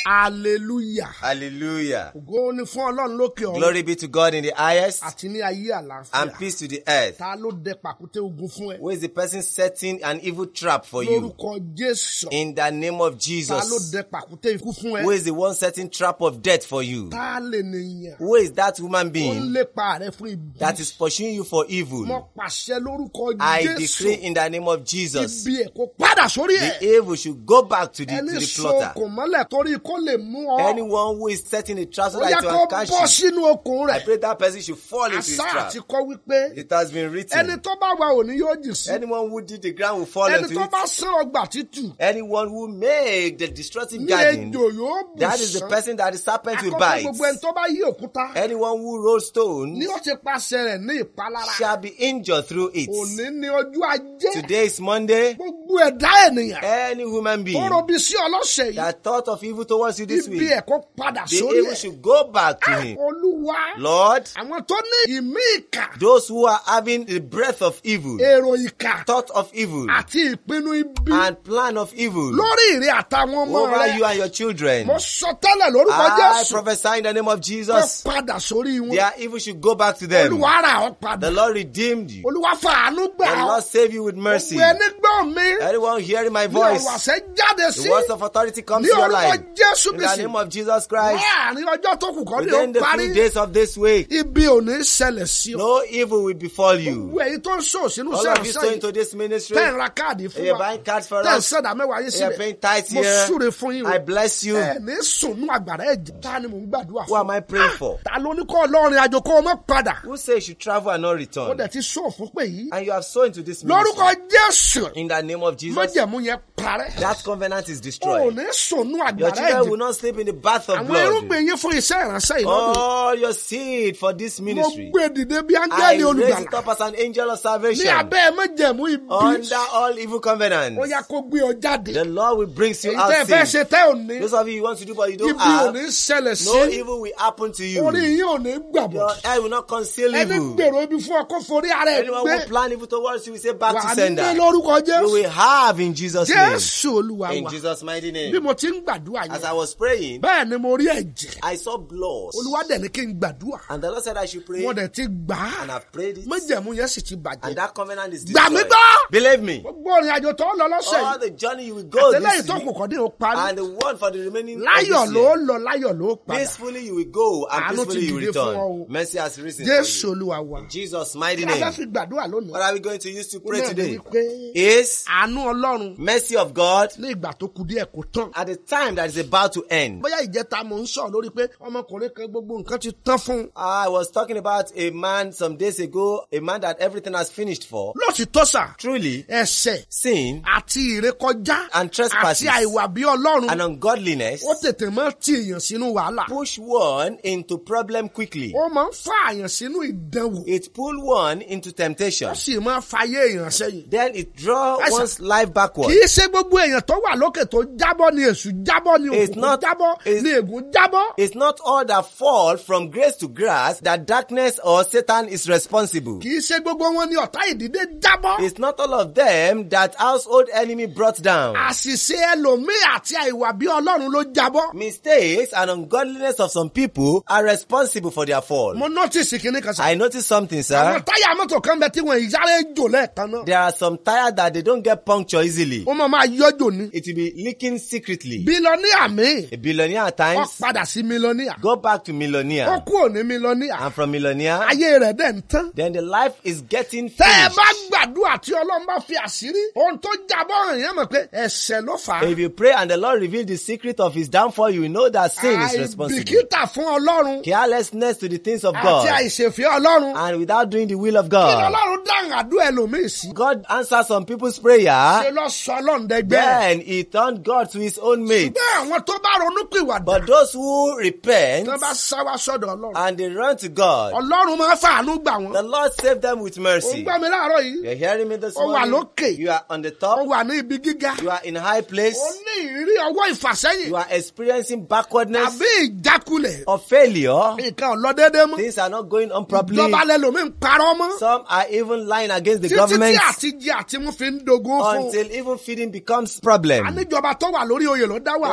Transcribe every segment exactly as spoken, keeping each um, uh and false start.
Hallelujah. Hallelujah. Ògo ni fún Ọlọ́run lókè ọ̀run. Glory be to God in the highest Àti ní ayé àlàáfíà. and peace to the earth. Ta ló dẹ pàkúté ogun fún ẹ? Who is the person setting an evil trap for you? Lórúkọ Jésù. In the name of Ta ló Jesus. dẹ pàkúté ikú fún ẹ? Who is the one setting trap of death for you? Ta lè nìyẹn? Who is that human Ó ń being lépa rẹ fún ibi. that is pursuing you for evil? Mo pàṣẹ lórúkọ I Jésù. decree in the name of Jesus, Ibi ẹ̀ kó padà sórí ẹ̀. the evil should go back to the, to Ẹni the so plotter. okùn mọ́lẹ̀ torí kó lè mú ọ. Anyone who is setting a trap so Ó that yẹ it kó will bọ́ catch you, sínú okùn I rẹ̀. pray that person should fall into his Àṣà trap. àti kọ́ wípé It has been ẹni written. tó bá wa òní yóò jì sí. Anyone who did the ground will fall Ẹni into tó bá it. sán ọgbà títù. Anyone who made the destructive Ní garden, ejò yóò bù that is the sán. person that the serpent will Akọ́kọ́ bite. gbogbo ẹni tó bá yí òkúta. Anyone who rolls stone Ní ó ti pàṣẹ rẹ̀ ní ìpalára. shall be injured through it. Òní ní ojú ajé. Today is Monday. Gbogbo ẹ̀dá ènìyàn. Any human Tó being robi sí ọlọ́sẹ̀ yìí. that thought of evil towards you this Ibi week, ẹ̀ kó padà the sórí evil ẹ̀. should go back to him. Olúwa. Lord, Àwọn tó ní ìmí ìkà. those who are having the breath of evil, Èrò ìkà. thought of evil, Àti ìpinnu ibi. and plan of evil Lórí ìrẹ́ àtàwọn ọmọ over you rẹ̀. and your children, Mo sọ tẹ́lẹ̀ lórúkọ I Jésù. prophesy in the name of Kó Jesus, padà sórí wọn. their evil should go back to them. Olúwa rà ọ́ padà. The Lord redeemed you. Olúwa fàánú gbà The ọ́. Lord save you with mercy. Gbogbo ẹni gbọ́ mi. Anyone hearing my Ní voice, ọ̀rọ̀ àṣẹ jáde sí. the words of authority come Ní to your orúkọ life. Jésù In the Kristi. name of Jesus Christ, Láàárín ọjọ́ tó kù kọ́ ni ó within the few parí. days of this week, Ibi ò ní ṣẹlẹ̀ sí ọ. no evil will befall you. Gbogbo èyí tó ń sọ sínú All of you sẹ́yìn so into sẹ́yìn. this ministry, Tẹ́ ń ra káàdì fún you're wa. buying cards for Tẹ́ ń us, sẹ́dá mẹ́wàá yín you're síbẹ̀. paying tithes Mo here. súre fún yín o. I bless you. Ẹ ní sùnú àgbàrá ẹ̀jẹ̀. Ta ni mò ń gbàdúrà Who fún? am I praying for? Ta ló ní kọ́ ọlọ́rin àjò kó o mọ́ padà? Who says you should travel and not Ó return? dẹ̀ ti sọ fún pé yìí. And you have sown into this Lórúkọ ministry. Jésù. In the name of Jesus, Májẹ̀mú yẹn parẹ́. that covenant is O ò destroyed. ní sùnú Your àgbàrá children will ẹ̀jẹ̀. not sleep in the bath of Àwọn blood. irúgbìn yín fún iṣẹ́ ìránṣẹ́ ìlọ́dún. All your seed for this Mo ministry, gbé dìde bí I áńgẹ́lì raise it olùgbàlà. up as an angel of Ní salvation. abẹ́ májẹ̀mú ibi. Under all evil Ó covenants, yá kó gbé ọ jáde. the Lord will bring you Èyí out tẹ́ ẹ fẹ́ safe. ṣe tẹ́ ò ní. Those of you who want to do but you don't Ibi ò ní have, ṣẹlẹ̀ no sí. evil will happen to you. Orí yín ò ní gbàgbọ́. Your eye will not conceal Ẹni evil. gbèrò ibi fún ọ kó forí ara ẹ̀ Anyone gbé. who plan evil towards you will say back Wà to á ní sender. lórúkọ You Jésù. will have in Jesus' name. Jésù Olúwa In wa. Jesus' mighty Bí name. mo ti ń gbàdúrà As yẹn. I was praying, Bẹ́ẹ̀ ni mo rí ẹ̀jẹ̀. I saw blood. Olúwa dẹ̀ ní kí n gbàdúrà. And the Lord said I should pray. Wọ́n dẹ̀ ti gbà á. And I've prayed it. Májẹ̀mú yẹn sì ti bàjẹ́. And that covenant is Gbà mí destroyed. gbọ́. Believe me. Gbogbo ìrìn àjò tó ń lọ lọ́sẹ̀ All yìí. the journey you will go Àtẹ̀lẹ́yìn this tó week, kù kọ́ ní o parí. and the one for the remaining of Láyọ̀ this ló year. lọ, láyọ̀ ló padà. Peacefully you will go, and Àánú ti peacefully you will dìde fún ọ o. return. Mercy has risen for Jésù you. Olúwa wa. In Jesus' mighty Kí la fẹ́ name. fi gbàdúrà lónìí? What are we going to use to pray Ó náà ní today? wípé Is àánú Ọlọ́run mercy of God ní ìgbà tó kù díẹ̀ kó tán. at the time that is about to end. Bóyá ìjẹta mo ń sọ̀rọ̀ lórí pé ọmọkùnrin kan gbogbo nǹkan ti tán fún un. I was talking about a man some days ago, a man that everything has finished for. Lóòtítọ́ sà, Truly, ẹ̀ṣẹ̀ sin àti ìrékọjá and trespasses àti àìwà bí Ọlọ́run and ungodliness ó tètè máa ń tì èèyàn sínú wàhálà. push one into problem quickly. Ó máa ń fa èèyàn sínú ìdánwò. It pull one into temptation. Ó sì máa ń fayé èèyàn sẹ́yìn. Then it draw Yes, sir. one's life backward. Kì í ṣe gbogbo èèyàn tó wà lókè tó jábọ́ ni èṣù jábọ́ ni It's òkùnkùn not- jábọ́ it's- ni ègún jábọ́. It's not all that fall from grace to grace that darkness or Satan is responsible. Kì í ṣe gbogbo wọn ni ọ̀tá ìdílé jábọ́. It's not all of them that household enemy brought down. Àṣìṣe ẹlòmíì àti àìwà bí Ọlọ́run ló jábọ́. Mistakes and ungodliness of some people are responsible for their fall. Mo notice kinní kan sọ. I noticed something, Àwọn sir. táyà mọ́tò kan bẹ tí wọ́n ìyára jò lẹ́ẹ̀kan náà. There are some tires that they don't get puncture easily. Ó máa máa yọ́jò ni. It will be leaking secretly. Bílọ́níà mi. A billionaire at Ó times padà sí mílọ́níà. go back to Ó millionaire. kúrò ní mílọ́níà. And from millionaire, Ayé rẹ̀ dẹ̀ ń tán. then the life is getting Tẹ́ ẹ finished. bá gbàdúrà tí Ọlọ́run bá fi àṣírí. Ohun tó jábọ́ hàn yẹn mọ̀ pé ẹ̀ṣẹ̀ ló fà á. If you pray and the Lord reveal the secret of his downfall, you will know that sin is responsible. Àìbìkítà fún Ọlọ́run. Carelessness to the things of Àti God àìṣèfẹ́ Ọlọ́run. and without doing the will of Kí God. Ọlọ́run dáhùn àdúrà ẹlòmíì sí. God answers some people's prayer, Ṣé lọ sọ Ọlọ́run dẹgbẹ́? then he turned God to his own mate. Ṣùgbọ́n àwọn tó bá ronú pìwàdà. But those who repent Tó bá sáwá sọ́dọ̀ Ọlọ́run. and they run to God, Ọlọ́run máa fàánú gbà wọ́n. the Lord saved them with Ó ń mercy. gbọ́ mi láàárọ̀ yìí. You're hearing me this Ó wà morning? lókè. You are on the Ó top. wà ní ibi gíga. You are in a high place. Ó ní ìrírí ọwọ́ ìfàsẹ́yìn. You are experiencing backwardness Tàbí ìjákulẹ̀. or failure. Nǹkan ò lọ déédéé mọ́. Things are not going on properly. Ìjọba lẹ́lòmíì ń parọ́ mọ́. Some are even lying against the Títí tí government àtijẹ àti mú fi ń dogun fún. until even feeding becomes problem. Àníjọba tó wà lórí oyè ló dá Don't wàhálà say rẹ̀. the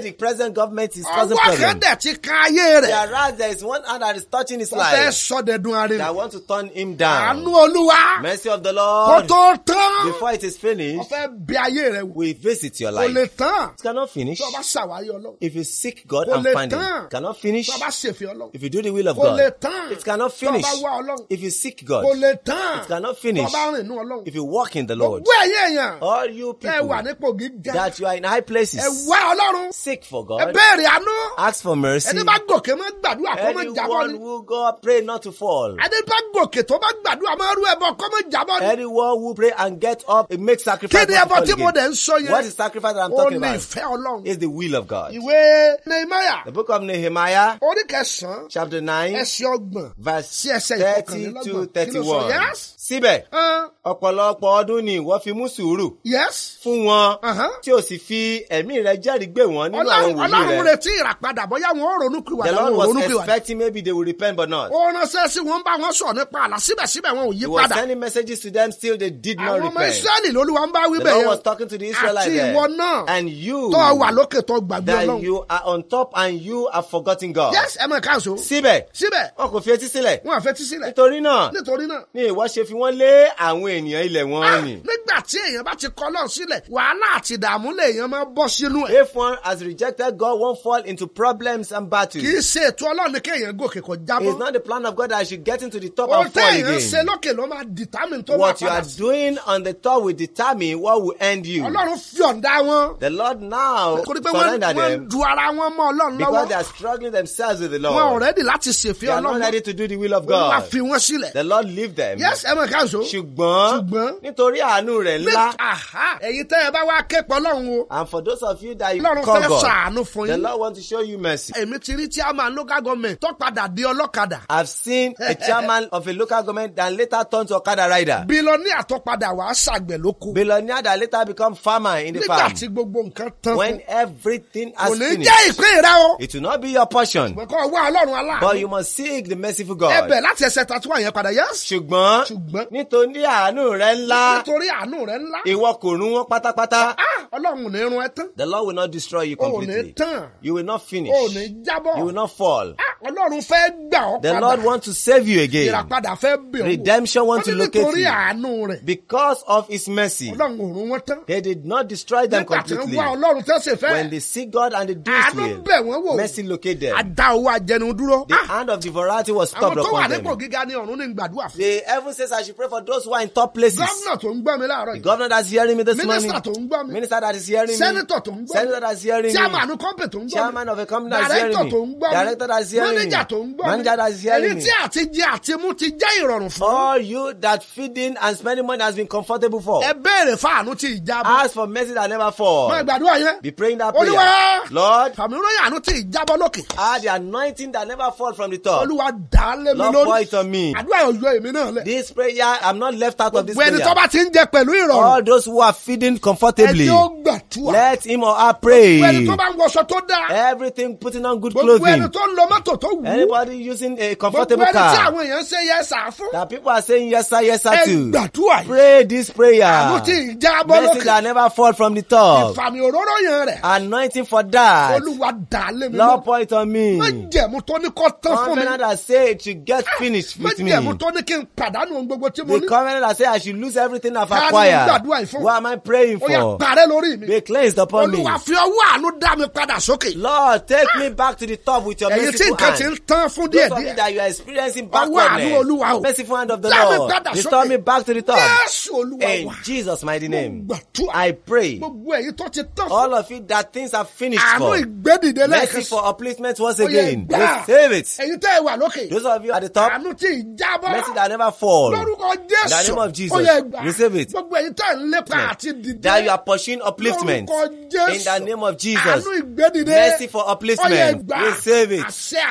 the present government is causing Ọwọ́ kan problems. dẹ̀ ti kan ayé rẹ̀. Whereas there is one hand that is touching his Wọ́n fẹ́ life sọdẹ̀dùn arẹ. that want to turn him down. Àánú Olúwa. Mercy of the Kó Lord, tó tán. before it is Wọ́n finished, fẹ́ bí ayé rẹ̀ wò. will visit your Kò lè life. tán. It cannot finish. Tó o bá ṣàwárí Ọlọ́run. If you seek God Kò and lè find Him, tán. it cannot finish. Tó o bá ṣèfẹ́ Ọlọ́run. If you do the will of Kò lè God, tán. it cannot Tó o finish. bá wá Ọlọ́run. If you seek God, Kò lè tán. it cannot Tó finish. o bá rìn nú Ọlọ́run. If you walk in the Lord, Gbogbo ẹ̀yin èèyàn. all you Ẹ wà people nípò gíga. that you are in high Ẹ places, wá Ọlọ́run. seek for Ẹ God, béèrè àánú. ask for mercy. Ẹni bá gòkè máa gbàdúrà kó máa jábọ́ Anyone ni. who go pray not to fall. Ẹni bá gòkè tó bá gbàdúrà máa rú ẹbọ kó máa jábọ́ ni. Anyone who pray and get up, it makes sacrifice. Kí ni not to ẹbọ fall tí mo again. dẹ̀ ń sọ yẹn? What is sacrifice that I'm Ó talking ní about? ìfẹ́ Ọlọ́run. Is the will of God. Ìwé Nehemiah The book of Nehemiah, orí kẹsàn-án chapter nine, ẹsẹ̀ ọgbọ̀n verse sí ẹsẹ̀ thirty ìkọkànlélọ́gbọ̀n. to Kí ló sọ? thirty-one. Yes. Síbẹ̀, Uh, ọ̀pọ̀lọpọ̀ ọdún ni ìwọ fi mú sùúrù yes. fún wọn, Uh-huh. tí o sì fi ẹ̀mí rẹ jẹ́rìí gbé wọn nínú àwọn Ọlọ́run wòlíì Ọlọ́run rẹ. retí ìràpadà bóyá wọn ò ronú The pìwàdà Lord wọn ò was ronú pìwàdà. expecting maybe they will repent but not. Ó ránṣẹ́ sí wọn bá wọn sọ̀rọ̀ nípa àlá síbẹ̀síbẹ̀ wọn ò yí He was padà. sending messages to them, still they did not Àwọn ọmọ repent. Ísírẹ́lì lolúwa ń bá wí The bẹ̀ Lord yẹn. was talking to the Israelites Àti there. ìwọ náà And you, tó wà lókè tó gbàgbé that Ọlọ́run. you are on top and you have forgotten God. Yes, ẹ mọ̀ káàsó. Síbẹ̀, Síbẹ̀, wọn kò fi etí sílẹ̀. wọn àfetí sílẹ̀. Nítorí náà, Nítorí náà. ni ìwọ ṣe fi wọ́n lé àwọn ènìyàn ilẹ̀ wọn nì. Nígbà tí èèyàn bá ti kọ̀ Ọlọ́run sílẹ̀, wàhálà àti ìdààmú lèèyàn máa bọ́ sínú ẹ̀. If one has rejected God, one fall into problems and battles. Kì í ṣe ètò Ọlọ́run ní kéèyàn gòkè kó It's jábọ́. not the plan of God that I should get into the top Ohun and fall téèyàn ń ṣe again. lókè ló máa determine tó máa What you padà are sí. doing on the top will determine what will end you. Ọlọ́run fìọ̀ǹda wọn. The Lord now Torí pé wọ́n surrender wọ́n them du ara wọn mọ́ Ọlọ́run because they lọ́wọ́. are struggling themselves with the Wọn ò Lord. rẹ́dì láti They ṣèfẹ́ are not Ọlọ́run. ready to do the will of Wọ́n wá God. fi wọ́n sílẹ̀. The Lord leave them. Yes, ẹ mọ̀ káàsó. Ṣùgbọ́n Ṣùgbọ́n. nítorí àánú rẹ̀ ńlá. Aha, ẹ̀yin tẹ́ ẹ bá wá képe Ọlọ́run o. And for those of you that you Ọlọ́run call fẹ́ God, ṣàánú fún the yín. Lord wants to show you mercy. Èmi ti rí chairman local government tó padà di ọlọ́kadà. I've seen a chairman of a local government that later turned to Okada rider. Billionaire tó padà wàá ṣàgbẹ̀ lóko. Billionaire that later become farmer in the Nígbà farm. tí gbogbo nǹkan tán When fún. everything Kò has ní finished, jẹ́ ìpín rẹ o. it will not be your portion. Ṣùgbọ́n kọ́ wá Ọlọ́run But aláàánú. you must seek the merciful God. Ẹbẹ̀ láti ẹsẹ̀ tàtúwà yẹn padà yes. Ṣùgbọ́n Ṣùgbọ́n. nítorí àánú rẹ̀ ńlá, Nítorí àánú rẹ̀ ńlá. ìwọ kò rún wọn pátápátá. Ah, Ọlọ́run ò ní run ẹ tán. The Lord will not destroy you O ò ní completely. tán. You will not finish. O ò ní jábọ̀. You will not fall. Ah, Ọlọ́run fẹ́ gbà ọ́ The padà. Lord wants to save you again. Ìràpadà fẹ́ bẹ̀ ọ́ wò. Redemption wants to Wọ́n ní locate nítorí you. àánú rẹ̀. Because of His mercy, Ọlọ́run ò run wọn tán. they did not destroy them Nígbà tí wọ́n completely. wá Ọlọ́run tẹ́ ṣe fẹ́. When they seek God and they do His Àánú will, bẹ̀ wọ́n wò. mercy locate them. Àdá owó ajẹnu dúró. The Ah, hand of devourability was àwọn stopped tó wà upon nípò them. gíga ní ọ̀run ní gbàdúrà fún. The heaven says I should pray for those who are in top places. Gómìnà tó ń gbọ́ mi láàárọ̀ The yìí. governor that's hearing me this morning. Mínísítà tó ń gbọ́ mi. Minister that is hearing me. Sẹ́nítọ̀ tó ń gbọ́ mi. Senator that's hearing me. Chairman kọ́mpẹ̀ tó ń gbọ́ mi. Chairman of a company that's hearing Director me. tó ń gbọ́ mi. Director that's hearing me. Manager tó ń gbọ́ mi. Manager that's hearing Ẹni me. tí àti jẹ àti mú ti jẹ́ ìrọ̀rùn fún. All you that feeding and spending money has been comfortable for. Ẹ béèrè fáànù tí ìjábọ̀. Ask for mercy that never fall. Máa gbàdúrà yẹn. Be praying that Olúwa. prayer. Lord, Fàmí róyìn àánú tí ìjábọ̀ lókè. ah, the anointing that never fall from the top. Olúwa dà á lé mi Lord, pour lórí. it on me. Àdúrà yóò yọ èmi náà lẹ̀. This prayer, I'm not left out of this Gbogbo ẹni tó prayer. bá ti ń jẹ pẹ̀lú ìrọ̀rùn. All those who are feeding comfortably, Ẹni ó gbàdúrà. let him or her Gbogbo pray. ẹni tó bá ń wọṣọ tó dáa. Everything putting on good Gbogbo ẹni clothing. tó ń lo mọ́tò tó wù ú. Anybody using a Gbogbo comfortable ẹni tí car. àwọn èèyàn ń ṣe yẹ sà fún. That people are saying yes sir, yes sir Ẹ to. gbàdúrà yìí. Pray this Àánú prayer. tí ìjábọ̀ Mercy lókè. that never fall from the top. Ìfàmì òróró yẹn rẹ̀. Anointing for that. Olúwa dà á lé mi Lord, lórí. pour it on me. Májẹ̀mú tó ní kó tán fún mi. Covenant that say it should get finished with me. Májẹ̀mú tó ní kí n pàdánù ohun gbogbo tí mo The ní. covenant that say I should lose everything I've Ta ni mo acquired. gbàdúrà yìí fún? Who am I praying Ó yá for? parẹ́ lórí mi. Be cleansed upon me. Olúwa fi ọwọ́ àánú dá mi padà sókè. Lord, take me back to the top with your Ẹ̀yin tí merciful nǹkan ti ń hand. tán fún Those of you díẹ̀díẹ̀. that you are experiencing Ọwọ́ àánú backwardness, Olúwa o. merciful hand of the Dá mi Lord, padà restore sókè. me back to the top. Jésù Olúwa In wa. Jesus' mighty name, Gbàdúrà. I pray. Gbogbo ẹ̀yin tó ti tán fún. All of you that things are finished Àánú for, ìgbédìde mercy lẹ́ẹ̀kan. for upliftment once Ó yẹ again. gbà. Receive it. Ẹ̀yin tẹ́ ẹ wà lókè. Those of you at the top, Àánú tí ìjábọ̀. mercy that never fall. Lórúkọ In the Jésù. name of Jesus, Ó yẹ gbà. receive it. Gbogbo ẹ̀yin tẹ́ ń lépa àti dìde. That you are pursuing upliftment. Lórúkọ Jésù. In the name of Jesus, Àánú ìgbédìde. mercy for Ó yẹ upliftment. gbà. Receive it. Àṣẹ àánú.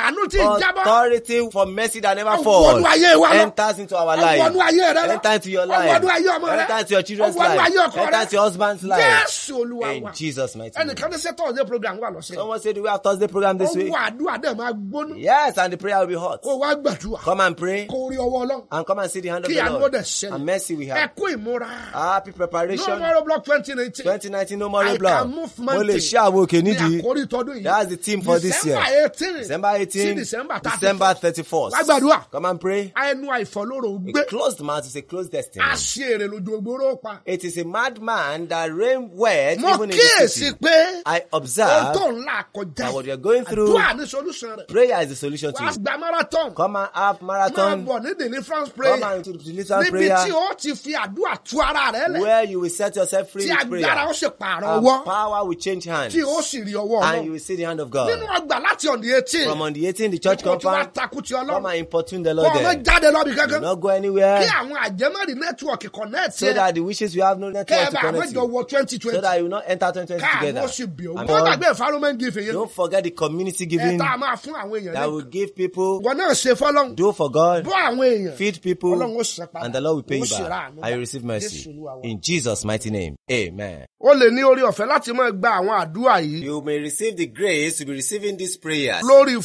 àánú tí ì jábọ́. Authority for mercy that never falls enters into our life. Enter into your life. Enter into your children's life. Enter into your husband's life. In Jesus' mighty name. Someone said we have Thursday program this week. Yes, and the prayer will be hot. Come and pray. And come and see the hand of the Lord. And mercy we have. Happy preparation. No more block twenty nineteen. twenty nineteen, no more block. That's the theme for this year. December eighteenth, December thirty-first. Come and pray. A closed mouth is a closed destiny. It is a madman that rain word even in the city. I observe that what you are going through, prayer is the solution to it. Come and have marathon. Come and to the deliverance prayer, where you will set yourself free with prayer. And power will change hands. And you will see the hand of God. From on the eighteenth, the church compound, come and importune the Lord there. Do not go anywhere. So that the wishes you have no network to connect you. So that you will not enter twenty twenty together. Don't forget the community giving that will give people. Do for God. Feed people. And the Lord will pay you back. I will receive mercy. In Jesus' mighty name. Amen. You may receive the grace to be receiving these prayers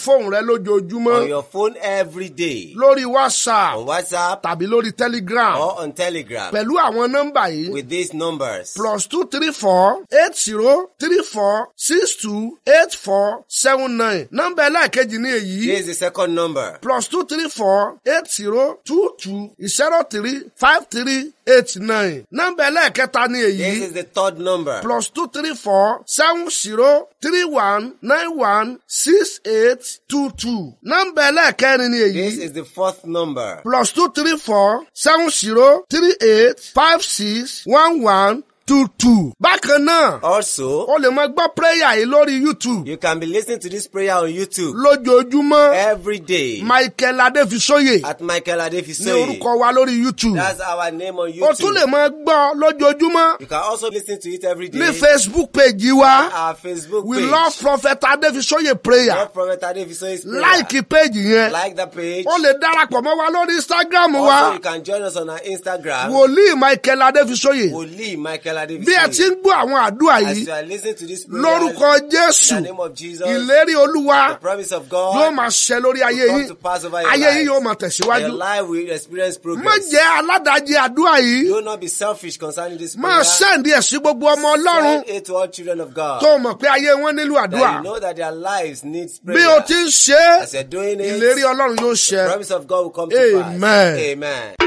on your phone every day, lórí WhatsApp, on WhatsApp, tàbí lórí Telegram, or on Telegram, pẹ̀lú àwọn nọ́mbà yìí, with these numbers: plus two three four eight zero three four six two eight four seven nine. Nọ́mbà ẹlẹ́ẹ̀kejì ní èyí. Here is the second number: plus two three four eight zero two two zero three five three eight nine. Nọ́mbà ẹlẹ́ẹ̀kẹta ní èyí. This is the third number: plus two three four seven zero three one nine one six eight two two. Nọ́mbà ẹlẹ́ẹ̀kẹrin ní èyí. This is the fourth number: plus two three four seven zero three eight five six one one two two. Bákan náà. Also, o lè máa gbọ́ prayer yìí lórí YouTube. You can be listening to this prayer on YouTube. Lójoojúmọ́. Every day. Michael Adefisoye. At Michael Adefisoye. Ní orúkọ wa lórí YouTube. That's our name on YouTube. O tún lè máa gbọ́ lójoojúmọ́. You can also listen to it every day. Ní Facebook page wa. Our Facebook page. We love Prophet Adefisoye prayer. Love Prophet Adefisoye's prayer. Like page yẹn. Like the page. O lè darapọ̀ mọ́ wa lórí Instagram wa. Also, you can join us on our Instagram. Wòlíì Michael Adefisoye. Wòlíì Michael Adefisoye. Bí ẹ ti ń gbọ́ àwọn àdúrà yìí. As you are listening to this prayer. Lórúkọ Jésù. In the name of Jesus. Ìlérí Olúwa. The promise of God. Yóò máa ṣẹ lórí ayé yín. Ayé yín yóò máa tẹ̀síwájú. Your life will experience progress. Má jẹ́ aládàájẹ́ àdúrà yìí. Do not be selfish concerning this prayer. Máa sẹ́ndí ẹ̀ sí gbogbo ọmọ Ọlọ́run. Send it to all children of God. Tó mọ̀ pé ayé wọn nílò àdúrà. That you know that their lives need prayer. Bí o ti ń ṣe é. As you're doing it. Ìlérí Ọlọ́run yóò ṣẹ. The promise of God will come to pass. Amen. Amen.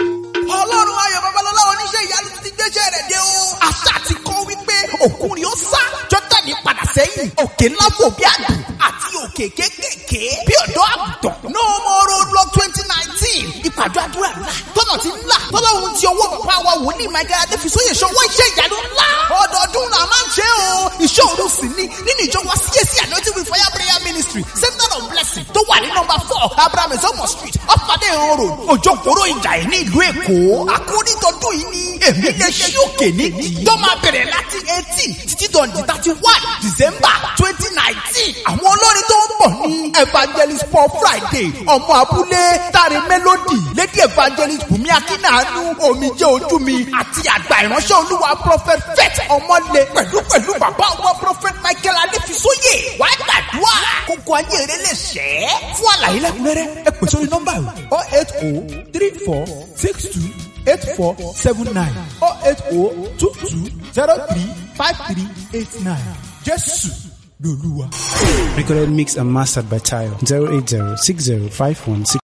Ọlọ́run ayọ̀ babalọ́lá oníṣẹ́ ìyanu ti gbéṣẹ́ rẹ̀ dé o. Àṣà ti kọ́ wípé òkun ni ó sá. Jọ́dánì padà sẹ́yìn. Òkè ńlá fò bí àgbò àti òkè kéékèèké bí ọ̀dọ́ àgùntàn. No more roadblock twenty nineteen. Ìpàdé àdúrà ńlá. Tọ́nà ti ńlá. Tọ́lọ́run ti ọwọ́ bàbá wa wòlíì Michael Adefisoye ṣọwọ́ iṣẹ́ ìyanu ńlá. Ọdọọdún là máa ń ṣe o. Iṣẹ́ òru sì ni nínú ìjọ wa C A C Anointing with Fire Prayer Ministry Center of Blessing tó wà ní nọ́mbà four Abraham Ezomo Street Ọ̀fadé Road Òjòkòrò Ìjàyè ní ìlú Èkó. Àkórí tọdún yìí ni èmi lè ṣí òkè nídìí. Tó máa bẹ̀rẹ̀ láti eighteen títí dọ̀njì thirty one December twenty nineteen. Àwọn olórin tó ń bọ̀ ní Evangelist Paul Friday, ọmọ abúlé, Tari Melody, Lady Evangelist Bùnmi Akínàánú, Omijé ojú mi, àti àgbà ìránṣẹ́ Olúwa Prophet Faith Ọmọlé pẹ̀lú pẹ̀lú bàbá ọmọ Prophet Michael Adefisoye. Wá gbàdúrà kókó ayé rẹ lè ṣẹ́. Fún àlàyé lẹ́kùnrẹ́rẹ́ ẹ pè sórí nọ́mbà yìí oh eight oh three four six two eight four seven nine oh eight oh two two zero three five three eight nine. Jésù lolúwa. Recorded, mixed and mastered by Tayo. zero eight zero six zero five one six